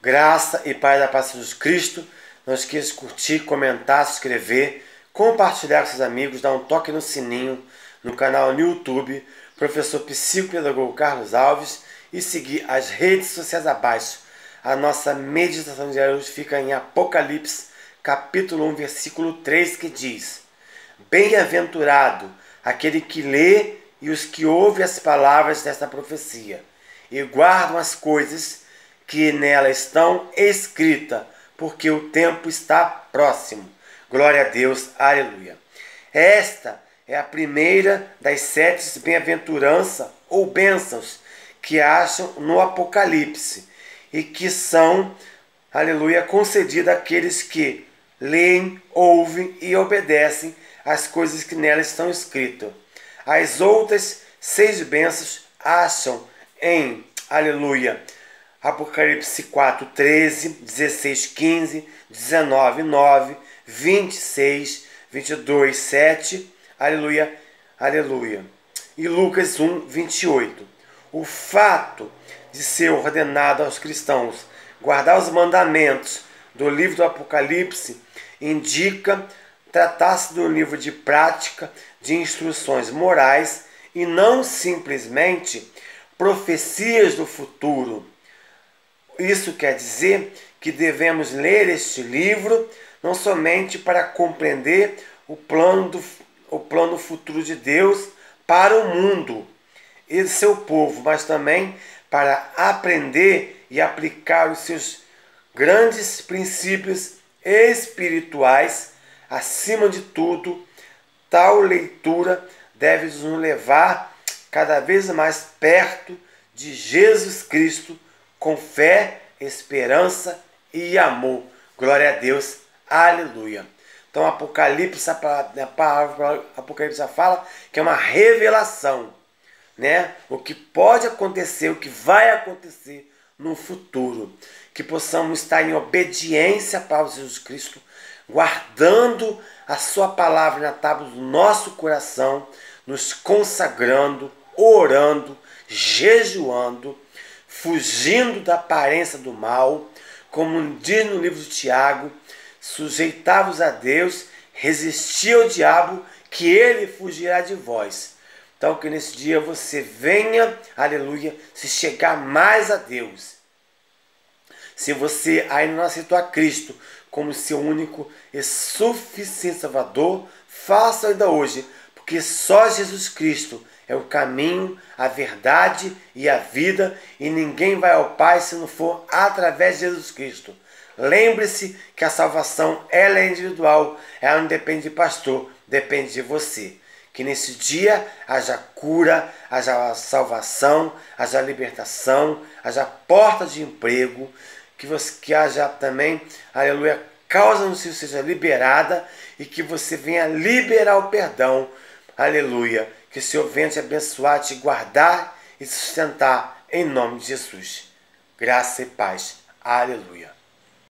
Graça e paz da paz de Jesus Cristo. Não esqueça de curtir, comentar, se inscrever, compartilhar com seus amigos, dar um toque no sininho no canal no YouTube, Professor Psicopedagogo Carlos Alves, e seguir as redes sociais abaixo. A nossa meditação de hoje fica em Apocalipse, capítulo 1, versículo 3, que diz: Bem-aventurado aquele que lê e os que ouvem as palavras desta profecia e guardam as coisas que nela estão escritas, porque o tempo está próximo. Glória a Deus, aleluia. Esta é a primeira das 7 bem-aventuranças ou bênçãos que acham no Apocalipse e que são, aleluia, concedidas àqueles que leem, ouvem e obedecem às coisas que nela estão escritas. As outras 6 bênçãos acham em, aleluia, Apocalipse 4, 13, 16, 15, 19, 9, 26, 22, 7, aleluia, aleluia. E Lucas 1, 28. O fato de ser ordenado aos cristãos guardar os mandamentos do livro do Apocalipse indica tratar-se de um livro de prática, de instruções morais e não simplesmente profecias do futuro. Isso quer dizer que devemos ler este livro não somente para compreender o plano futuro de Deus para o mundo e seu povo, mas também para aprender e aplicar os seus grandes princípios espirituais. Acima de tudo, tal leitura deve nos levar cada vez mais perto de Jesus Cristo, com fé, esperança e amor. Glória a Deus, aleluia. Então, Apocalipse, a palavra Apocalipse fala que é uma revelação, né? O que pode acontecer, o que vai acontecer no futuro. Que possamos estar em obediência para Jesus Cristo, guardando a sua palavra na tábua do nosso coração, nos consagrando, orando, jejuando, fugindo da aparência do mal, como diz no livro de Tiago: sujeitavos a Deus, resisti ao diabo, que ele fugirá de vós. Então que nesse dia você venha, aleluia, se chegar mais a Deus. Se você ainda não aceitou a Cristo como seu único e suficiente Salvador, faça ainda hoje, porque só Jesus Cristo é o caminho, a verdade e a vida, e ninguém vai ao Pai se não for através de Jesus Cristo. Lembre-se que a salvação ela é individual, ela não depende de pastor, depende de você. Que nesse dia haja cura, haja salvação, haja libertação, haja porta de emprego, que haja também, aleluia, causa no seu seja liberada e que você venha liberar o perdão, aleluia. Que o Senhor venha te abençoar, te guardar e te sustentar em nome de Jesus. Graça e paz. Aleluia.